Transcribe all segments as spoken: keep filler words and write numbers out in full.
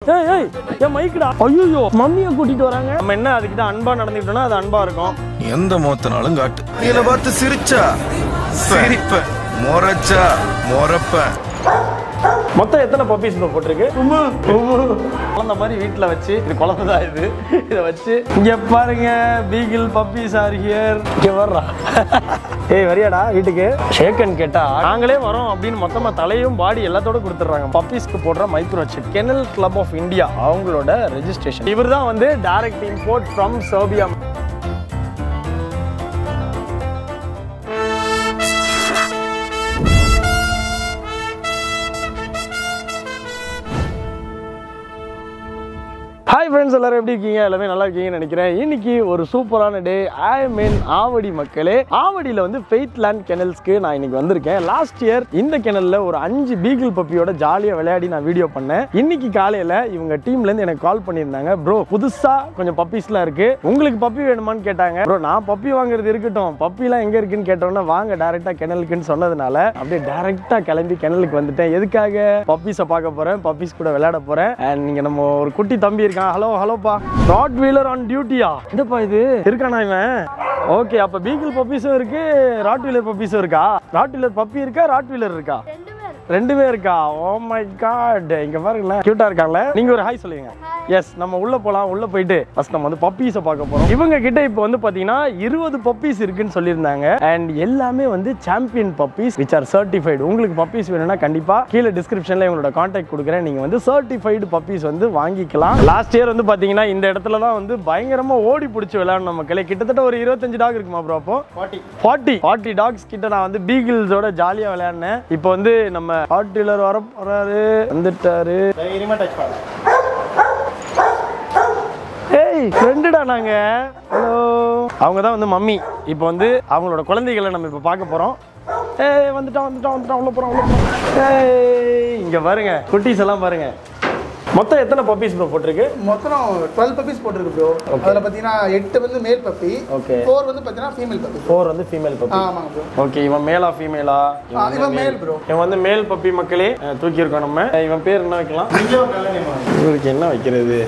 ஏய் ஏய் ஏ மைக்குடா ஐயோ மம்மியை கூட்டிட்டு வராங்க நம்ம என்ன அதுக்கிட்ட அன்பா நடந்துக்கிட்டோம்னா அது அன்பா இருக்கும் எந்த மோத்தனாலும் காட்டு நீல பார்த்து சிரிச்சா சிரிப்ப மொரச்சா மொரப்ப மொத்தம் எத்தனை பப்பீஸ் போட்டிருக்கு குழந்தை மாதிரி வீட்டில் வச்சு இது குழந்தை தான் இது இதை வச்சு இங்க பாருங்க பீகிள் பப்பீஸ் ஆர் ஹியர் இங்க வர்றா ஏய் வரியாடா வீட்டுக்கு ஷேக்கன் கேட்டா நாங்களே வரோம் அப்படின்னு மொத்தமா தலையும் பாடி எல்லாத்தோட கொடுத்துட்றாங்க பப்பீஸ்க்கு போடுற microchip kennel club of India அவங்களோட ரெஜிஸ்ட்ரேஷன் இவர் தான் வந்து direct import from Serbia hi friends எல்லாரும் எப்படி இருக்கீங்க எல்லாமே நல்லா இருக்கீங்கன்னு நினைக்கிறேன் இன்னைக்கு ஒரு சூப்பரான டே ஐ மீன் ஆவடி மக்களே ஆவடியில் வந்து ஃபெய்த் லேண்ட் கெனல்ஸ்க்கு நான் இன்னைக்கு வந்திருக்கேன் லாஸ்ட் இயர் இந்த கெனலில் ஒரு அஞ்சு பீகிள் பப்பியோட ஜாலியாக விளையாடி நான் வீடியோ பண்ணேன் இன்னைக்கு காலையில் இவங்க டீம்லேருந்து எனக்கு கால் பண்ணியிருந்தாங்க ப்ரோ புதுசாக கொஞ்சம் பப்பீஸ்லாம் இருக்கு உங்களுக்கு பப்பி வேணுமான்னு கேட்டாங்க ப்ரோ நான் பப்பி வாங்குறது இருக்கட்டும் பப்பிலாம் எங்கே இருக்குன்னு கேட்டோன்னா வாங்க டேரெக்டாக கெனலுக்குன்னு சொன்னதுனால அப்படியே டேரெக்டாக கிளம்பி கெனலுக்கு வந்துட்டேன் எதுக்காக பப்பீஸை பார்க்க போகிறேன் பப்பீஸ் கூட விளையாட போகிறேன் அண்ட் நீங்கள் நம்ம ஒரு குட்டி தம்பி இருக்கான் ஹலோ ஹலோப்பா ராட்வீலர் ஆன் டியூட்டியா என்னப்பா இது இருக்கானா இவன் ஓகே அப்ப பீகிள் பப்பீஸும் இருக்கு ராட்வீலர் பப்பீஸும் இருக்கா ராட்வீலர் பப்பி இருக்கா ராட்வீலர் இருக்கா ரெண்டுமே இருக்கா ஓ மை காட் இங்க பாருங்களேன் கியூட்டா இருக்காங்களே நீங்க ஒரு ஹாய் சொல்லுங்க எஸ் நம்ம உள்ள போலாம் உள்ள போயிட்டு ஃபர்ஸ்ட் நம்ம வந்து பப்பீஸை பார்க்க போறோம் இவங்க கிட்ட இப்போ வந்து பாத்தீங்கன்னா இருபது பப்பீஸ் இருக்குன்னு சொல்லியிருந்தாங்க அண்ட் எல்லாமே வந்து champion puppies which are certified உங்களுக்கு பப்பீஸ் வேணும்னா கண்டிப்பா கீழே டிஸ்கிரிப்ஷன்ல உங்களோட கான்டாக்ட் கொடுக்குறேன் நீங்க வந்து சர்டிஃபைடு பப்பீஸ் வந்து வாங்கிக்கலாம் லாஸ்ட் இயர் வந்து பாத்தீங்கன்னா இந்த இடத்துல தான் வந்து பயங்கரமா ஓடி பிடிச்சி விளையாடணும் மக்களே கிட்டத்தட்ட ஒரு இருபத்தஞ்சு டாக் இருக்குமா ப்ரோ அப்போ ஃபார்ட்டி ஃபார்ட்டி டாக்ஸ் கிட்ட நான் வந்து பீகிள்ஸோட ஜாலியா விளையாடினேன் இப்போ வந்து நம்ம ராட்வீலர் வர போறாரு வந்துட்டாரு ஏய் ஃப்ரெண்டுடா நாங்க ஹலோ அவங்க தான் வந்து மம்மி இப்போ வந்து அவங்களோட குழந்தைகளை நம்ம இப்போ பார்க்க போறோம் ஏய் வந்துட்டான் வந்துட்டான் வந்துட்டான் உள்ள போறோம் உள்ள போறோம் ஏய் இங்க பாருங்க குட்டீஸ் எல்லாம் பாருங்க மொத்தம் எத்தனை பப்பீஸ் ப்ரோ போட்டிருக்கு மொத்தம் டுவெல் பப்பீஸ் போட்டிருக்கு ப்ரோ அதில் பார்த்தீங்கன்னா எட்டு வந்து மேல் பப்பி ஓகே ஃபோர் வந்து பார்த்தீங்கன்னா ஃபீமேல் பப்பி ஃபோர் வந்து ஃபீமேல் பப்பி ஆமாங்க ப்ரோ ஓகே இவன் மேலா ஃபீமேலா இவன் மேல் ப்ரோ இவன் வந்து மேல் பப்பி மக்களே தூக்கி இருக்கோம் நம்ம இவன் பேர் என்ன வைக்கலாம் இவருக்கு என்ன வைக்கிறது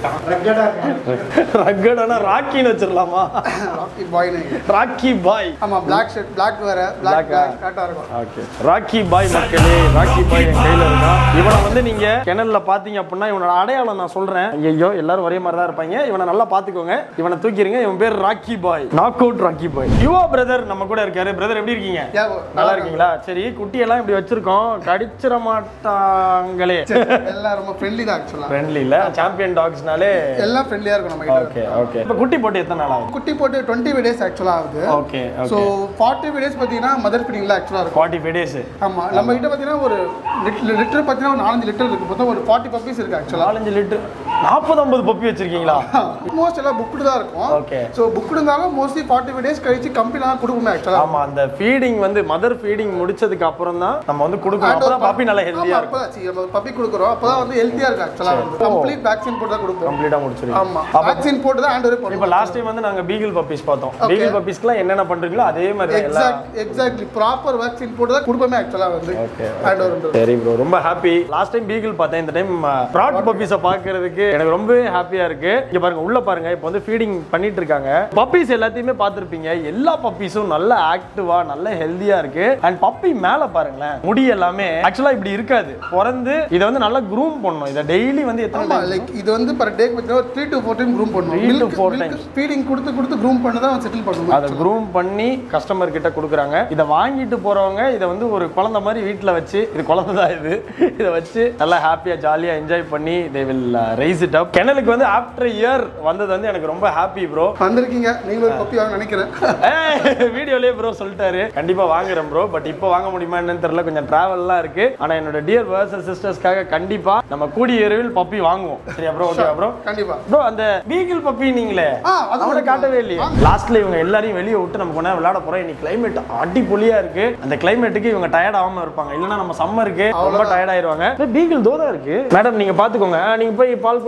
ரக்கடானா ராக்கின்னு வச்சிடலாமா ராக்கி பாய் ராக்கி பாய் ஆமாம் பிளாக் ஷர்ட் பிளாக் வேற பிளாக் கரெக்டாக இருக்கும் ஓகே ராக்கி பாய் மக்களே ராக்கி பாய் என் கையில் இருக்கான் இவனை வந்து நீங்க கிணல்ல பார்த்தீங்க அப்படின்னா இவனோட அடையாளம் நான் சொல்றேன் ஐயோ எல்லாரும் ஒரே மாதிரி தான் இருப்பாங்க இவனை நல்லா பாத்துக்கோங்க இவனை தூக்கிடுங்க இவன் பேர் ராக்கி பாய் நாக் அவுட் ராக்கி பாய் யுவா பிரதர் நம்ம கூட இருக்காரு பிரதர் எப்படி இருக்கீங்க நல்லா இருக்கீங்களா சரி குட்டி எல்லாம் இப்படி வச்சிருக்கோம் கடிச்சிட மாட்டாங்களே எல்லாம் ரொம்ப ஃப்ரெண்ட்லி தான் ஆக்சுவலா ஃப்ரெண்ட்லி இல்ல சாம்பியன் டாக்ஸ்னாலே எல்லாம் ஃப்ரெண்ட்லியா இருக்கும் நம்ம கிட்ட ஓகே ஓகே இப்போ குட்டி போட்டு எத்தனை நாள் ஆகுது குட்டி போட்டு டுவெண்ட்டி டேஸ் ஆக்சுவலா ஆகுது okay okay so forty days பாத்தீங்கன்னா மதர் ஃபீடிங்ல ஆக்சுவலா இருக்கும் ஃபார்ட்டி ஃபைவ் டேஸ் ஆமா நம்ம கிட்ட பாத்தீங்கன்னா ஒரு லிட்டர் பாத்தீங்கன்னா ஒரு நாலஞ்சு லிட்டர் இருக்கு மொத்தம் ஒரு ஃபார்ட்டி பப்பீஸ் இருக்கு ஆக்சுவலா நாலஞ்சு லிட்டர் நாற்பது ஐம்பது பப்பி வச்சிருக்கீங்களா மோஸ்ட் எல்லாம் புக்டு தான் இருக்கும் ஓகே சோ புக்டு இருந்தாலும் மோஸ்ட்லி ஃபார்ட்டி ஃபைவ் டேஸ் கழிச்சு கம்பெனில கொடுப்போம் ஆக்சுவலா ஆமா அந்த ஃபீடிங் வந்து மதர் ஃபீடிங் முடிச்சதுக்கு அப்புறம் தான் நம்ம வந்து கொடுக்கணும் அப்பதான் பப்பி நல்லா ஹெல்தியா இருக்கும் அப்ப பப்பி கொடுக்கறோம் அப்பதான் வந்து ஹெல்தியா இருக்கு ஆக்சுவலா கம்ப்ளீட் வேக்சின் போட்டு தான் கொடுப்போம் கம்ப்ளீட்டா முடிச்சிருக்கோம் ஆமா வேக்சின் போட்டு தான் ஹேண்ட் ஓவர் பண்ணுவோம் இப்போ லாஸ்ட் டைம் வந்து நாங்க பீகிள் பப்பீஸ் பார்த்தோம் பீகிள் பப்பீஸ்க்குலாம் என்னென்ன பண்றீங்களோ அதே மாதிரி எல்லாம் எக்ஸாக்ட்லி ப்ராப்பர் வேக்சின் போட்டு தான் கொடுப்போம் ஆக்சுவலா வந்து ஹேண்ட் ஓவர் சரி ப்ரோ ரொம்ப ஹாப்பி லாஸ்ட் டைம் பீகிள் பார்த்தேன் இந்த டைம் ப்ராட் பப்பீஸை பார்க்கிறதுக்கு எனக்கு ரொம்பவே ஹாப்பியா இருக்கு இங்க பாருங்க உள்ள பாருங்க இப்போ வந்து ஃபீடிங் பண்ணிட்டு இருக்காங்க பப்பீஸ் எல்லாத்தையுமே பார்த்திருப்பீங்க எல்லா பப்பீஸும் நல்ல ஆக்டிவா நல்ல ஹெல்தியா இருக்கு அண்ட் பப்பி மேல பாருங்களேன் முடி எல்லாமே ஆக்சுவலா இப்படி இருக்காது பிறந்து இதை வந்து நல்லா க்ரூம் பண்ணணும் இதை டெய்லி வந்து எத்தனை லைக் இது வந்து பர் டேக்கு பார்த்தீங்கன்னா three to four time groom பண்ணணும் three to four times feeding கொடுத்து கொடுத்து க்ரூம் பண்ணி தான் செட்டில் பண்ணுவோம் அதை க்ரூம் பண்ணி கஸ்டமர் கிட்ட கொடுக்குறாங்க இதை வாங்கிட்டு போறவங்க இதை வந்து ஒரு குழந்தை மாதிரி வீட்டில் வச்சு இது குழந்தை தான் இது இதை வச்சு நல்லா ஹாப்பியா ஜாலியா என்ஜாய் பண்ணி they will raise it up கெனலுக்கு வந்து ஆஃப்டர் இயர் வந்தது வந்து எனக்கு ரொம்ப ஹாப்பி ப்ரோ வந்திருக்கீங்க நீங்க ஒரு பப்பி வாங்க நினைக்கிறேன் வீடியோலயே ப்ரோ சொல்லிட்டாரு கண்டிப்பா வாங்குறேன் ப்ரோ பட் இப்போ வாங்க முடியுமா என்னன்னு தெரியல கொஞ்சம் டிராவல்லாம் இருக்கு ஆனா என்னோட டியர் பிரதர்ஸ் அண்ட் சிஸ்டர்ஸ்க்காக கண்டிப்பா நம்ம கூடிய விரைவில் பப்பி வாங்குவோம் சரியா ப்ரோ ஓகே ப்ரோ கண்டிப்பா ப்ரோ அந்த பீகிள் பப்பி நீங்களே அவனை காட்டவே இல்லையே லாஸ்ட்ல இவங்க எல்லாரையும் வெளியே விட்டு நம்ம கொஞ்ச விளையாட போறோம் இன்னைக்கு கிளைமேட் அடிப்பொலியா இருக்கு அந்த கிளைமேட்டுக்கு இவங்க டயர்ட் ஆகாம இருப்பாங்க இல்லைன்னா நம்ம சம்மருக்கு ரொம்ப டயர்ட் ஆயிருவாங்க பீகிள் தோதா இருக்கு மேடம் நீங்க பாத்துக்கோங்க நீங்க போய் பால்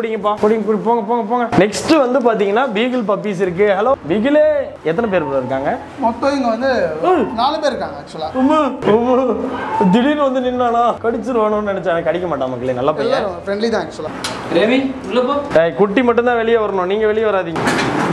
பிடிங்கப்பா பிடிங்க போங்க போங்க போங்க நெக்ஸ்ட் வந்து பாத்தீங்கன்னா பீகிள் பப்பீஸ் இருக்கு ஹலோ பீகிளே எத்தனை பேர் இருக்காங்க மொத்தம் இங்க வந்து நாலு பேர் இருக்காங்க ஆக்சுவலா திடீர்னு வந்து நின்னானா கடிச்சிருவானோன்னு நினைச்சேன் கடிக்க மாட்டான் மக்களே நல்லா பையன் ஃப்ரெண்ட்லி தான் ஆக்சுவலா ரவி உள்ள போ குட்டி மட்டும் தான் வெளியே வரணும் நீங்க வெளியே வராதீங்க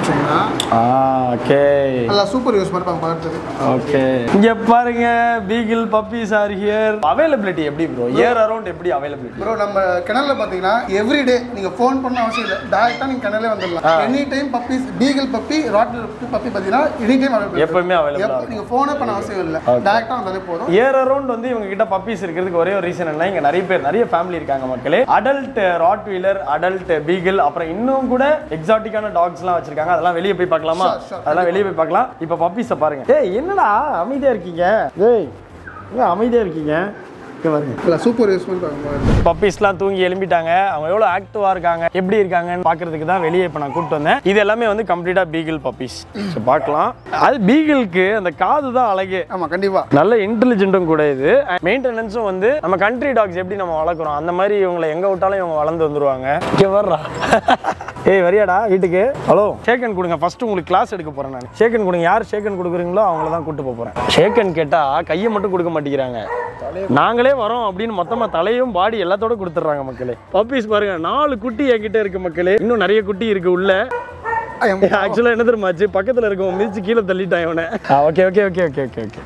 ஓகே நல்லா சூப்பர் யூஸ் பண்ணுவாங்க பார்த்துட்டு ஓகே இங்க பாருங்க beagle puppies are here availability எப்படி ப்ரோ இயர் அரௌண்ட் எப்படி அவைலபிலிட்டி ப்ரோ நம்ம கிணல்ல பாத்தீங்கன்னா எவ்ரி டே நீங்க ஃபோன் பண்ண அவசியம் இல்லை டைரக்டா நீங்க கிணல்லே வந்துடலாம் any time puppies beagle puppy rottweiler puppy பாத்தீங்கன்னா எனி டைம் அவைலபிள் எப்பவுமே அவைலபிள் நீங்க ஃபோனே பண்ண அவசியம் இல்லை டைரக்டா வந்தாலே போதும் இயர் அரௌண்ட் வந்து இவங்க கிட்ட பப்பீஸ் இருக்கிறதுக்கு ஒரே ஒரு ரீசன் என்ன இங்க நிறைய பேர் நிறைய ஃபேமிலி இருக்காங்க மக்களே அடல்ட் ராட்வைலர் அடல்ட் பீகிள் அப்புறம் இன்னும் கூட எக்ஸாட்டிக்கான டாக்ஸ்லாம் வச்சிருக்காங்க அதெல்லாம் வெளியே போய் பார்க்கலாமா அதெல்லாம் வெளியே போய் பார்க்கலாம் இப்போ பப்பீஸை பாருங்க ஏய் என்னடா அமைதியா இருக்கீங்க ஏய் அமைதியா இருக்கீங்க சூப்பர் யூஸ் பண்ணுவாங்க பப்பீஸ்லாம் தூங்கி எழும்பிட்டாங்க அவங்க எவ்வளோ ஆக்டிவா இருக்காங்க எப்படி இருக்காங்கன்னு பார்க்கறதுக்கு தான் வெளியே இப்போ நான் கூப்பிட்டு வந்தேன் இது எல்லாமே வந்து கம்ப்ளீட்டா பீகிள் பப்பீஸ் பார்க்கலாம் அது பீகிளுக்கு அந்த காது தான் அழகு ஆமா கண்டிப்பா நல்ல இன்டெலிஜென்ட்டும் கூட இது மெயின்டெனன்ஸும் வந்து நம்ம கண்ட்ரி டாக்ஸ் எப்படி நம்ம வளர்க்குறோம் அந்த மாதிரி இவங்களை எங்க விட்டாலும் இவங்க வளர்ந்து வந்துருவாங்க இங்கே வர்றா ஏய் வரியாடா வீட்டுக்கு ஹலோ ஷேக்கன் கொடுங்க ஃபர்ஸ்ட் உங்களுக்கு கிளாஸ் எடுக்க போறேன் நான் ஷேக்கன் கொடுங்க யார் ஷேக்கன் கொடுக்குறீங்களோ அவங்கள தான் கூட்டு போறேன் ஷேக்கன் கேட்டா கையை மட்டும் கொடுக்க மாட்டேங்கிறாங்க நாங்களே வரோம் அப்படின்னு மொத்தமா தலையும் பாடி எல்லாத்தோட கொடுத்துட்றாங்க மக்களே பப்பீஸ் பாருங்க நாலு குட்டி என்கிட்ட இருக்கு மக்களே இன்னும் நிறைய குட்டி இருக்கு உள்ள ஆக்சுவலா என்ன தெரியுமாச்சு பக்கத்துல இருக்கவன் மிதிச்சு கீழே தள்ளிட்டான் இவனை okay okay okay okay okay okay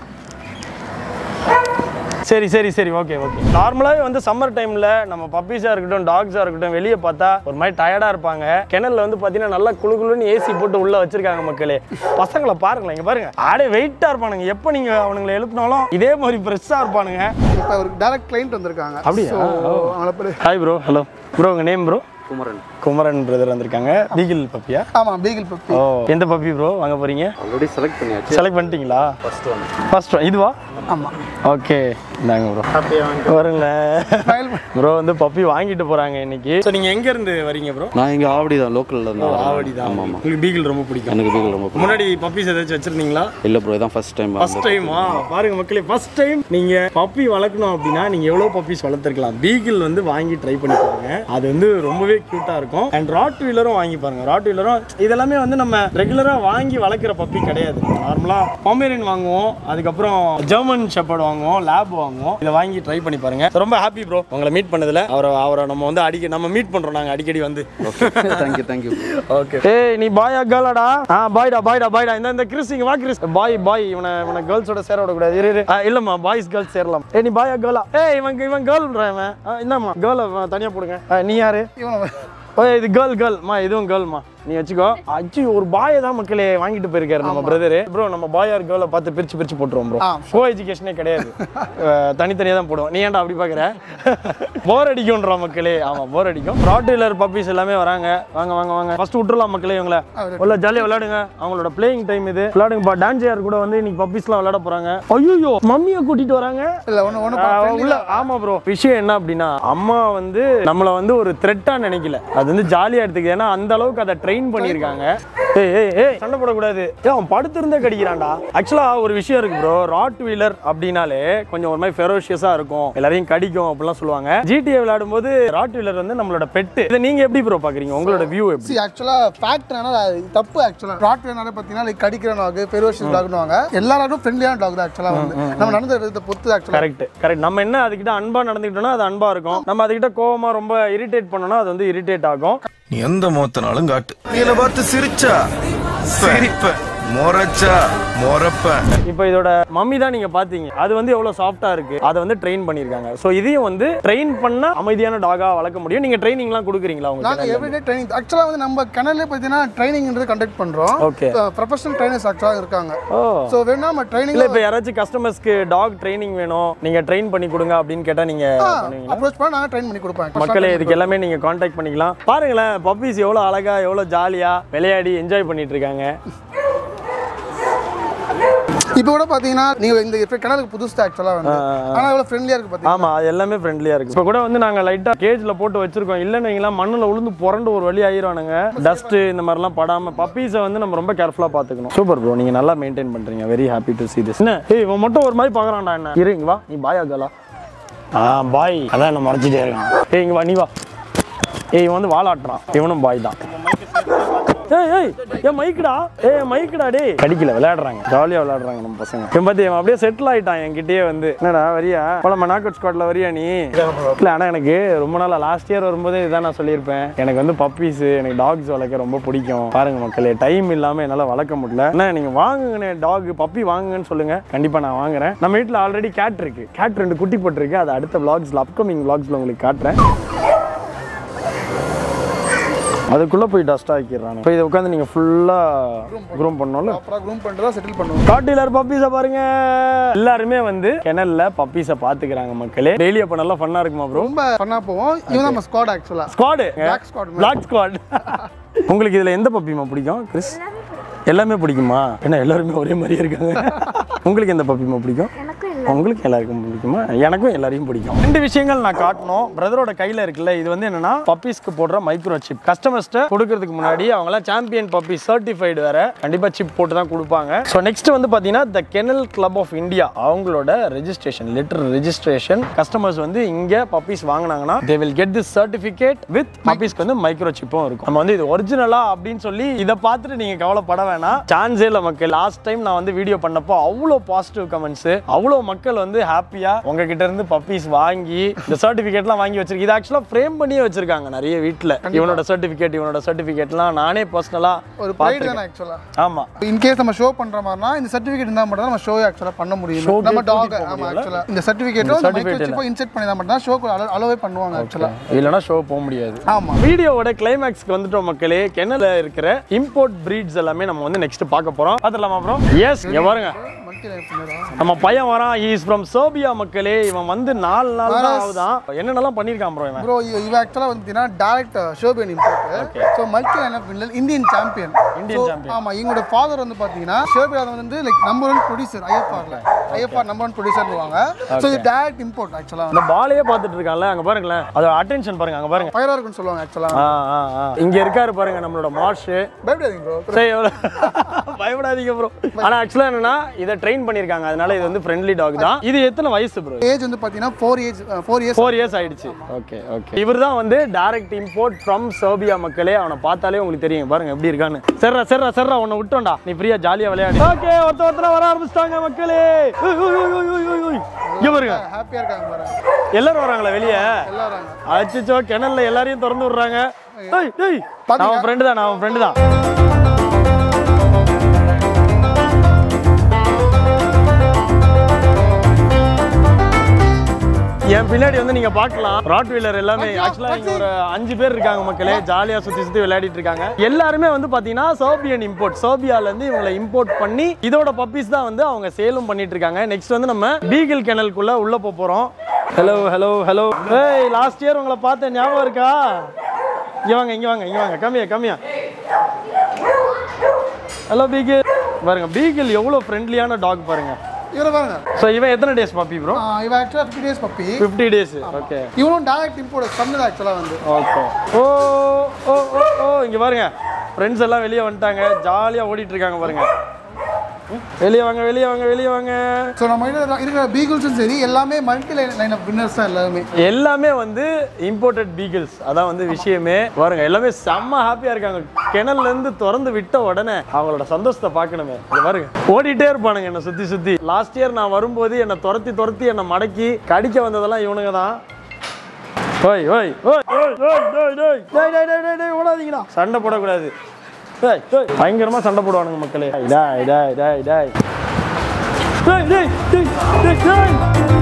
சரி சரி சரி ஓகே ஓகே நார்மலாகவே வந்து சம்மர் டைமில் நம்ம பப்பீஸாக இருக்கட்டும் டாக்ஸாக இருக்கட்டும் வெளியே பார்த்தா ஒரு மாதிரி டயர்டாக இருப்பாங்க கிணல்ல வந்து பார்த்தீங்கன்னா நல்லா குழு குழுன்னு ஏசி போட்டு உள்ளே வச்சிருக்காங்க மக்களே பசங்களை பாருங்களேன் இங்கே பாருங்க ஆடே வெயிட்டாக இருப்பானுங்க எப்போ நீங்கள் அவனுங்களை எழுப்பினாலும் இதே மாதிரி ஃப்ரெஷ்ஷாக இருப்பானுங்க இப்போ ஒரு டைரக்ட் கிளைண்ட் வந்திருக்காங்க அப்படியா ஹாய் ப்ரோ ஹலோ ப்ரோ உங்கள் name bro Kumaran Kumaran brother வந்திருக்காங்க பீகிள் பப்பியா ஆமா பீகிள் பப்பி ஓ எந்த பப்பி ப்ரோ வாங்க போறீங்க ஆல்ரெடி செலக்ட் பண்ணியாச்சு செலக்ட் பண்ணிட்டீங்களா ஃபர்ஸ்ட் ஒன் ஃபர்ஸ்ட் ஒன் இதுவா ஆமா ஓகே இந்தாங்க ப்ரோ ஹாப்பியா வாங்க வரல ப்ரோ வந்து பப்பி வாங்கிட்டு போறாங்க இன்னைக்கு சோ நீங்க எங்க இருந்து வரீங்க ப்ரோ நான் இங்க ஆவடி தான் லோக்கல்ல இருந்து ஆவடி தான் ஆமா உங்களுக்கு பீகிள் ரொம்ப பிடிக்கும் எனக்கு பீகிள் ரொம்ப பிடிக்கும் முன்னாடி பப்பீஸ் ஏதாச்சும் வச்சிருந்தீங்களா இல்ல ப்ரோ இதான் ஃபர்ஸ்ட் டைம் ஃபர்ஸ்ட் டைமா பாருங்க மக்களே ஃபர்ஸ்ட் டைம் நீங்க பப்பி வளர்க்கணும் அப்படினா நீங்க எவ்வளவு பப்பீஸ் வளர்த்திருக்கலாம் பீகிள் வந்து வாங்கி ட்ரை பண்ணி பாருங்க அது வந்து ரொம்பவே கியூட்டா இருக்கும் அண்ட் ராட்வைலரும் வாங்கி பாருங்க ராட்வைலரும் இதெல்லாமே வந்து நம்ம ரெகுலரா வாங்கி வளர்க்குற பப்பி கிடையாது நார்மலா பொமேரியன் வாங்குவோம் அதுக்கப்புறம் ஜெர்மன் ஷெப்பர்ட் வாங்குவோம் லேப் வாங்குவோம் இதை வாங்கி ட்ரை பண்ணி பாருங்க ரொம்ப ஹாப்பி ப்ரோ உங்களை மீட் பண்ணதுல அவரை அவரை நம்ம வந்து அடிக்க நம்ம மீட் பண்றோம் நாங்க அடிக்கடி வந்து தேங்க்யூ தேங்க்யூ ஓகே ஏய் நீ பாயா கேர்ளாடா ஆ பாய்டா பாய்டா பாய்டா இந்த இந்த கிறிஸ் இங்க வா கிறிஸ் பாய் பாய் இவனை இவனை கேர்ள்ஸோட சேர விட கூடாது இரு இரு இல்லம்மா பாய்ஸ் கேர்ள்ஸ் சேரலாம் ஏய் நீ பாயா கேர்ளா ஏய் இவன் இவன் கேர்ள்ன்றான் இவன் என்னம்மா கேர்ளை தனியா போடுங்க நீ யாரு ஓ இது கேர்ள் கேர்ள்மா இதுவும் கேர்ள்மா நீ வச்சுக்கோ அச்சு ஒரு பாயை தான் மக்களே வாங்கிட்டு போயிருக்காரு நம்ம பிரதரு ப்ரோ நம்ம பாய் ஆர் கேர்ளை பார்த்து பிரிச்சு பிரிச்சு போட்டுருவோம் ப்ரோ கோ எஜுகேஷனே கிடையாது தனித்தனியாக தான் போடுவோம் நீ ஏன்டா அப்படி பார்க்குற போர் அடிக்கும்ன்றா மக்களே ஆமாம் போர் அடிக்கும் ராட்வைலர் பப்பீஸ் எல்லாமே வராங்க வாங்க வாங்க வாங்க ஃபர்ஸ்ட் விட்டுறலாம் மக்களே இவங்கள உள்ள ஜாலியாக விளையாடுங்க அவங்களோட பிளேயிங் டைம் இது விளையாடுங்கப்பா டான்ஸ் யார் கூட வந்து இன்னைக்கு பப்பீஸ்லாம் விளையாட போறாங்க ஐயோ மம்மியை கூட்டிட்டு வராங்க உள்ள ஆமா ப்ரோ விஷயம் என்ன அப்படின்னா அம்மா வந்து நம்மளை வந்து ஒரு த்ரெட்டா நினைக்கல அது வந்து ஜாலியா எடுத்துக்குது ஏன்னா அந்த அளவுக்கு அதை ட்ரெயின் பண்ணியிருக்காங்க ஏய் ஏய் ஏய் சண்டை போடக்கூடாது ஏ அவன் படுத்திருந்தே கடிக்கிறான்டா ஆக்சுவலா ஒரு விஷயம் இருக்கு ப்ரோ ராட்வைலர் அப்படின்னாலே கொஞ்சம் ஒரு மாதிரி ஃபெரோஷியஸா இருக்கும் எல்லாரையும் கடிக்கும் அப்படிலாம் சொல்லுவாங்க ஜிடிஏ விளையாடும் போது ராட்வைலர் வந்து நம்மளோட பெட்டு இதை நீங்க எப்படி ப்ரோ பாக்குறீங்க உங்களோட வியூ எப்படி ஆக்சுவலா ஃபேக்ட் தப்பு ஆக்சுவலா ராட்வைலர்னால பாத்தீங்கன்னா கடிக்கிற டாக் ஃபெரோஷியஸ் டாக்னுவாங்க எல்லா டாகும் ஃப்ரெண்ட்லியான டாக் தான் ஆக்சுவலா வந்து நம்ம நடந்த விதத்தை பொறுத்து ஆக்சுவலா கரெக்ட் கரெக்ட் நம்ம என்ன அதுக்கிட்ட அன்பா நடந்துக்கிட்டோம்னா அது அன்பா இருக்கும் நம்ம அதுக்கிட்ட கோவமா ரொம்ப இரிட்டேட் பண்ணோம்னா அது வந்து இரிட்டேட் ஆகும் நீ எந்த மோத்தனாலும் காட்டு நீல பார்த்து சிரிச்சா சிரிப்ப மொரச்சா மொரப்ப இப்போ இதோட மம்மி தான் நீங்க பாத்தீங்க அது வந்து எவ்வளவு சாஃப்டா இருக்கு அதை வந்து ட்ரெயின் பண்ணிருக்காங்க சோ இதையும் வந்து ட்ரெயின் பண்ணா அமைதியான டாகா வளர்க்க முடியும் நீங்க ட்ரைனிங்லாம் கொடுக்குறீங்களா உங்களுக்கு நாங்க எவ்ரிடே ட்ரைனிங் ஆக்சுவலா வந்து நம்ம கெனல்ல பாத்தீங்கன்னா ட்ரைனிங்ன்றது கண்டக்ட் பண்றோம் ஓகே ப்ரொபஷனல் ட்ரைனர்ஸ் ஆக்சுவலா இருக்காங்க ஓ சோ வேணா நம்ம ட்ரைனிங் இல்ல இப்போ யாராச்சும் கஸ்டமர்ஸ்க்கு டாக் ட்ரைனிங் வேணும் நீங்க ட்ரெயின் பண்ணி கொடுங்க அப்படின்னு கேட்டா நீங்க பண்ணுவீங்களா அப்ரோச் பண்ணா நாங்க ட்ரெயின் பண்ணி கொடுப்போம் மக்களே இதுக்கு எல்லாமே நீங்க கான்டாக்ட் பண்ணிக்கலாம் பாருங்களேன் பப்பீஸ் எவ்வளவு அழகா எவ்வளவு ஜாலியா விளையாடி என்ஜாய் பண்ணிட்டு இருக்காங்க இப்போ கூட பாத்தீங்கன்னா நீங்க இந்த கெனலுக்கு புதுசு ஆக்சுவலா வந்து ஆனா எவ்வளவு ஃப்ரெண்ட்லியா இருக்கு பாத்தீங்க ஆமா அது எல்லாமே ஃப்ரெண்ட்லியா இருக்கு இப்போ கூட வந்து நாங்க லைட்டா கேஜ்ல போட்டு வச்சிருக்கோம் இல்லன்னு வைங்களா மண்ணுல உளுந்து புரண்டு ஒரு வழி ஆயிடுவானுங்க டஸ்ட் இந்த மாதிரிலாம் படாம பப்பீஸை வந்து நம்ம ரொம்ப கேர்ஃபுல்லா பாத்துக்கணும் சூப்பர் ப்ரோ நீங்க நல்லா மெயின்டைன் பண்றீங்க very happy to see this என்ன ஏய் இவன் மட்டும் ஒரு மாதிரி பாக்குறான்டா என்ன இரு இங்க வா நீ பாய் ஆகலா ஆ பாய் அதான் என்ன மறைச்சிட்டே இருக்கான் ஏய் இங்க வா நீ வா ஏய் இவன் வந்து வாலாட்டுறான், இவனும் பாய் தான். ஏய் ஏய் ஏன் மைக்குடா, ஏய் மைக்குடா டேய். கடிக்கல, விளையாடுறாங்க, ஜாலியா விளையாடுறாங்க நம்ம பசங்க. இவன் பத்தி இவன் அப்படியே செட்டில் ஆயிட்டான் என்கிட்டயே வந்து. என்னடா வரியா போலமா நாக் ஸ்குவாட்ல வரியா நீ? இல்ல ஆனா எனக்கு ரொம்ப நாளா லாஸ்ட் இயர் வரும்போது இதான் நான் சொல்லியிருப்பேன், எனக்கு வந்து பப்பீஸ் எனக்கு டாக்ஸ் வளர்க்க ரொம்ப பிடிக்கும். பாருங்க மக்களே, டைம் இல்லாம என்னால வளர்க்க முடியல. என்ன நீங்க வாங்குங்கண்ணே டாக் பப்பி வாங்குங்கன்னு சொல்லுங்க, கண்டிப்பா நான் வாங்குறேன். நம்ம வீட்டுல ஆல்ரெடி கேட் இருக்கு, கேட் ரெண்டு குட்டி போட்டிருக்கு, அது அடுத்த vlogsல அப்கமிங் vlogsல உங்களுக்கு காட்டுறேன். அதுக்குள்ள போய் டஸ்ட் ஆக்கிடுறாங்க. இப்போ இதை உட்காந்து நீங்க ஃபுல்லா க்ரூம் பண்ணணும்ல, அப்புறம் க்ரூம் பண்ணிட்டு செட்டில் பண்ணுவோம். காட்டிலர் பப்பீஸை பாருங்க, எல்லாருமே வந்து கெனல்ல பப்பீஸை பாத்துக்கிறாங்க மக்களே. டெய்லி அப்ப நல்லா ஃபன்னா இருக்குமா ப்ரோ? ரொம்ப ஃபன்னா போவோம். இவன் நம்ம ஸ்குவாட் ஆக்சுவலா. Squad, black squad. Black squad. உங்களுக்கு இதுல எந்த பப்பிமா பிடிக்கும் கிறிஸ்? எல்லாமே பிடிக்குமா? என்ன எல்லாருமே ஒரே மாதிரியே இருக்காங்க. உங்களுக்கு எந்த பப்பிமா பிடிக்கும்? உங்களுக்கு எல்லாருக்கும் பிடிக்குமா? எனக்கும் எல்லாரையும் பிடிக்கும். ரெண்டு விஷயங்கள் நான் காட்டணும். பிரதரோட கையில இருக்குல்ல, இது வந்து என்னன்னா பப்பீஸ்க்கு போடுற மைக்ரோ சிப். கஸ்டமர்ஸ்ட்ட கொடுக்கறதுக்கு முன்னாடி அவங்களாம் சாம்பியன் பப்பி சர்டிஃபைடு வேற, கண்டிப்பா சிப் போட்டு தான் கொடுப்பாங்க. ஸோ நெக்ஸ்ட் வந்து பாத்தீங்கன்னா the kennel club of India அவங்களோட ரெஜிஸ்ட்ரேஷன் லெட்டர் ரெஜிஸ்ட்ரேஷன். கஸ்டமர்ஸ் வந்து இங்க பப்பீஸ் வாங்கினாங்கன்னா they will get this certificate with பப்பீஸ்க்கு வந்து மைக்ரோ சிப்பும் இருக்கும். நம்ம வந்து இது ஒரிஜினலா அப்படின்னு சொல்லி இதை பார்த்துட்டு நீங்க கவலைப்பட வேணாம், சான்ஸே இல்லை மக்கள். லாஸ்ட் டைம் நான் வந்து வீடியோ பண்ணப்போ அவ்வளோ பாசிட்டிவ் கமெண்ட்ஸ், அவ்வளோ மக்கள் வந்து ஹாப்பியா உங்ககிட்ட இருந்து பப்பீஸ் வாங்கி இந்த சர்டிஃபிகேட்லாம் வாங்கி வச்சிருக்கு. இது ஆக்சுவலா ஃப்ரேம் பண்ணியே வச்சிருக்காங்க நிறைய வீட்ல. இவனோட சர்டிஃபிகேட் இவனோட சர்டிஃபிகேட்லாம் நானே பர்சனலா ஒரு ப்ரைட் தான் ஆக்சுவலா. ஆமா, இன் கேஸ் நம்ம ஷோ பண்ற மாதிரினா இந்த சர்டிஃபிகேட் இருந்தா மட்டும் தான் நம்ம ஷோ ஆக்சுவலா பண்ண முடியும். நம்ம டாக் ஆமா ஆக்சுவலா இந்த சர்டிஃபிகேட்டோ இந்த மைக்ரோசிப்போ இன்செர்ட் பண்ணி தான் மட்டும் தான் ஷோக்கு அலோவே பண்ணுவாங்க ஆக்சுவலா. இல்லனா ஷோ போக முடியாது. ஆமா, வீடியோவோட கிளைமாக்ஸ்க்கு வந்துட்டோம் மக்களே. கெனல்ல இருக்கிற இம்போர்ட் பிரீட்ஸ் எல்லாமே நம்ம வந்து நெக்ஸ்ட் பார்க்க போறோம். பாத்துடலாமா ப்ரோ? எஸ், இங்க பாருங்க நம்ம பையன் வரான். he is from Serbia மக்களே. இவன் வந்து நாலு நாள் தான் ஆகுதான். என்னென்னலாம் பண்ணிருக்கான் ப்ரோ இவன்? ப்ரோ இவன் ஆக்சுவலா வந்து டைரக்ட் ஷோபியன் import. So multi line of வின்னல் இந்தியன் சாம்பியன். Indian champion. ஆமா, இவங்களோட ஃாதர் வந்து பாத்தீங்கன்னா ஷோபியா வந்து லைக் நம்பர் ஒன் ப்ரொடியூசர் ஐஎஃப்ஆர்ல. ஐஎஃப்ஆர் நம்பர் ஒன் ப்ரொடியூசர்னுவாங்க. சோ இது டைரக்ட் இம்போர்ட் ஆக்சுவலா. இந்த பாலையே பார்த்துட்டு இருக்கான்ல, அங்க பாருங்க, அது அட்டென்ஷன் பாருங்க, அங்க பாருங்க, ஃபயரா இருக்குன்னு சொல்லுவாங்க ஆக்சுவலா. இங்க இருக்காரு பாருங்க நம்மளோட மார்ஷ். பயப்படாதீங்க ப்ரோ, சரி பயப்படாதீங்க ப்ரோ. ஆனா ஆக்சுவலா என்னன்னா இத ட்ரெயின் பண்ணிருக்காங்க, அதனால இது வந்து ஃப்ரெண்ட்லி டாக் தான். இது எத்தனை வயசு ப்ரோ? ஏஜ் வந்து பாத்தீங்கன்னா four age four years four years ஆயிடுச்சு. Okay okay. இவர்தான் வந்து டைரக்ட் இம்போர்ட் ஃப்ரம் செர்பியா மக்களே. அவனை பார்த்தாலே உங்களுக்கு தெரியும் பாருங்க எப்படி இருக்கான்னு. சர்ரா சர்ரா சர்ரா உன்னை விட்டோம்டா, நீ ஃப்ரீயா ஜாலியா விளையாடு. ஓகே, ஒருத்த ஒருத்தர வர ஆரம்பிச்சிட்டாங்க மக்களே. இங்க பாருங்க, ஹாப்பியா இருக்காங்க பாருங்க. எல்லாரும் வராங்களா வெளிய? எல்லாரும் வராங்க. அச்சச்சோ, கெனல்ல எல்லாரையும் திறந்து விடுறாங்க. டேய் டேய், நான் ஃப்ரெண்ட் தான், நான் ஃப்ரெண்ட் தான். என் பின்னாடி வந்து நீங்க பார்க்கலாம் ராட்வீலர் எல்லாமே. ஆக்சுவலா இங்க ஒரு அஞ்சு பேர் இருக்காங்க மக்களே, ஜாலியா சுத்தி சுத்தி விளையாடிட்டு இருக்காங்க. எல்லாருமே வந்து பாத்தீங்கன்னா சர்பியன் இம்போர்ட், சர்பியால இருந்து இவங்களை இம்போர்ட் பண்ணி இதோட பப்பீஸ் தான் வந்து அவங்க சேலும் பண்ணிட்டு இருக்காங்க. நெக்ஸ்ட் வந்து நம்ம பீகிள் கெனலுக்குள்ள உள்ள போக போறோம். Hello hello hello. ஏய், லாஸ்ட் இயர் உங்களை பார்த்தேன், ஞாபகம் இருக்கா? இங்க வாங்க இங்க வாங்க இங்க வாங்க, கம்மியா கம்மியா. Hello beagle. பாருங்க பீகிள் எவ்வளவு ஃப்ரெண்ட்லியான டாக் பாருங்க. இவர பாருங்க. சோ இவன் எத்தனை டேஸ் பப்பி ப்ரோ? இவன் actually fifty days puppy. fifty days. Okay. இவனும் டைரக்ட் இம்போர்ட் பண்ணது एक्चुअली வந்து. ஓகே. ஓ ஓ ஓ ஓ, இங்க பாருங்க. ஃப்ரெண்ட்ஸ் எல்லாம் வெளிய வந்துட்டாங்க, ஜாலியா ஓடிட்டு இருக்காங்க பாருங்க. வெளிய வாங்க வெளிய வாங்க வெளிய வாங்க. சோ நம்ம இருக்கிற பீகிள்ஸும் சரி எல்லாமே மல்டி லைன் ஆஃப் வின்னர்ஸ் தான். எல்லாமே எல்லாமே வந்து இம்போர்ட்டட் பீகிள்ஸ். அதான் வந்து விஷயமே. பாருங்க எல்லாமே செம்ம ஹாப்பியா இருக்காங்க. கெனல்ல இருந்து திறந்து விட்ட உடனே அவங்களோட சந்தோஷத்தை பார்க்கணுமே. இங்க பாருங்க ஓடிட்டே இருப்பானுங்க என்ன சுத்தி சுத்தி. லாஸ்ட் இயர் நான் வரும்போது என்ன துரத்தி துரத்தி என்ன மடக்கி கடிக்க வந்ததெல்லாம் இவனுங்க தான். ஓய் ஓய் ஓய் ஓய் ஓய் ஓய் ஓய் டேய் டேய் டேய் டேய் ஓடாதீங்கடா, சண்டை போடக்கூடாது. பயங்கரமா சண்டை போடுவானுங்க மக்களே. டேய் டேய் டேய் டேய் டேய் டேய் டேய் டேய்.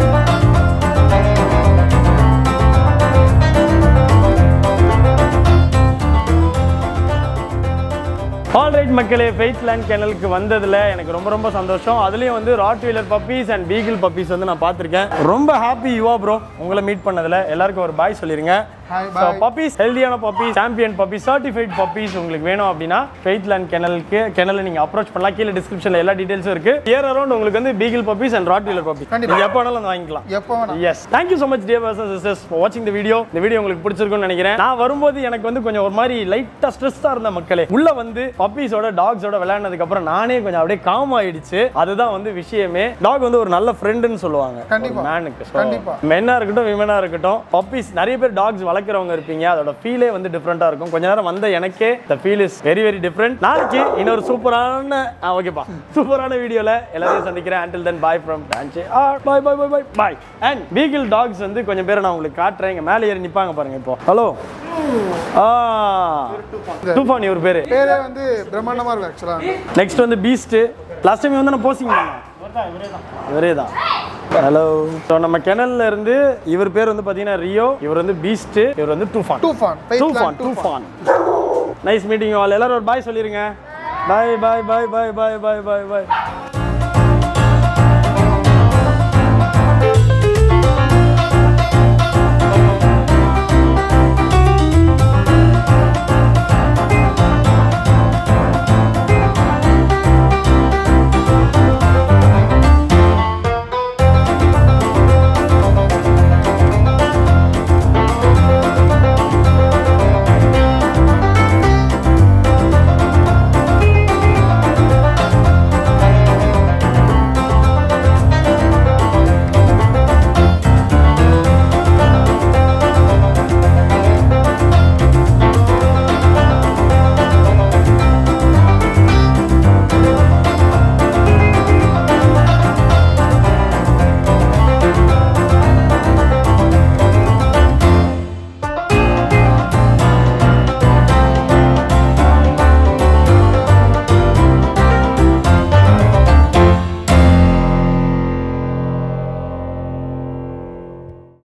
ஆல்ரைட் மக்களே, ஃபெய்த்லேண்ட் கெனலுக்கு வந்ததுல எனக்கு ரொம்ப ரொம்ப சந்தோஷம். அதுலயும் வந்து Rottweiler puppies and beagle puppies வந்து நான் பார்த்திருக்கேன். ரொம்ப ஹாப்பி யுவா ப்ரோ உங்களை மீட் பண்ணதுல. எல்லாருக்கும் ஒரு பாய் சொல்லிருங்க. ஸோ பப்பீஸ், ஹெல்தியான puppies, champion puppies, certified puppies உங்களுக்கு வேணும் அப்படின்னா ஃபெய்த்லேண்ட் கெனலுக்கு கெனலை நீங்கள் அப்ரோச் பண்ணலாம். கீழே டிஸ்கிரிப்ஷனில் எல்லா டீடைல்ஸும் இருக்கு. இயர் அரௌண்ட் உங்களுக்கு வந்து beagle puppies and Rottweiler puppies நீங்கள் எப்போ வேணாலும் வந்து வாங்கிக்கலாம். எப்போ வேணாலும். Yes, thank you so much dear brothers and sisters for வாட்சிங் தி வீடியோ. இந்த வீடியோ உங்களுக்கு பிடிச்சிருக்கும்னு நினைக்கிறேன். நான் வரும்போது எனக்கு வந்து கொஞ்சம் ஒரு மாதிரி லைட்டாக ஸ்ட்ரெஸ்ஸாக இருந்த மக்களே. உள்ள வந்து பப்பீஸோட டாக்ஸோட விளையாடுனதுக்கு அப்புறம் நானே கொஞ்சம் அப்படியே காம் ஆயிடுச்சு. அதுதான் வந்து விஷயமே. டாக் வந்து ஒரு நல்ல ஃப்ரெண்டுன்னு சொல்லுவாங்க மேனுக்கு. மென்னா இருக்கட்டும் விமனா இருக்கட்டும், பப்பீஸ் நிறைய பேர் டாக்ஸ் வளர்க்க வளர்க்குறவங்க இருப்பீங்க, அதோட ஃபீலே வந்து டிஃப்ரெண்ட்டாக இருக்கும். கொஞ்ச நேரம் வந்த எனக்கே the feel is very very different. நாளைக்கு இன்னொரு சூப்பரான ஓகேப்பா சூப்பரான வீடியோவில் எல்லாரையும் சந்திக்கிறேன். until then bye from டான்ச்சே ஆர் bye bye bye bye bye. and Beagle dogs வந்து கொஞ்சம் பேரை நான் உங்களுக்கு காட்டுறேன். இங்கே மேலே ஏறி நிற்பாங்க பாருங்க. இப்போ ஹலோ ஆ தூஃபான் இவர் பேர் பேரே வந்து பிரம்மாண்டமாக இருக்கும் ஆக்சுவலாக. நெக்ஸ்ட் வந்து பீஸ்ட். லாஸ்ட் டைம் வந்து நான் போஸ்டிங் பண்ணேன். இவரே தான். ஹலோ. ஸோ நம்ம கெனல்ல இருந்து இவர் பேர் வந்து பார்த்தீங்கன்னா ரியோ, இவர் வந்து பீஸ்ட், இவர் வந்து Toofan. Toofan Toofan Toofan. Nice meeting all. எல்லாரும் ஒரு பாய் சொல்லிருங்க. பாய் பாய் பாய் பாய் பாய் பாய் பாய் பாய்.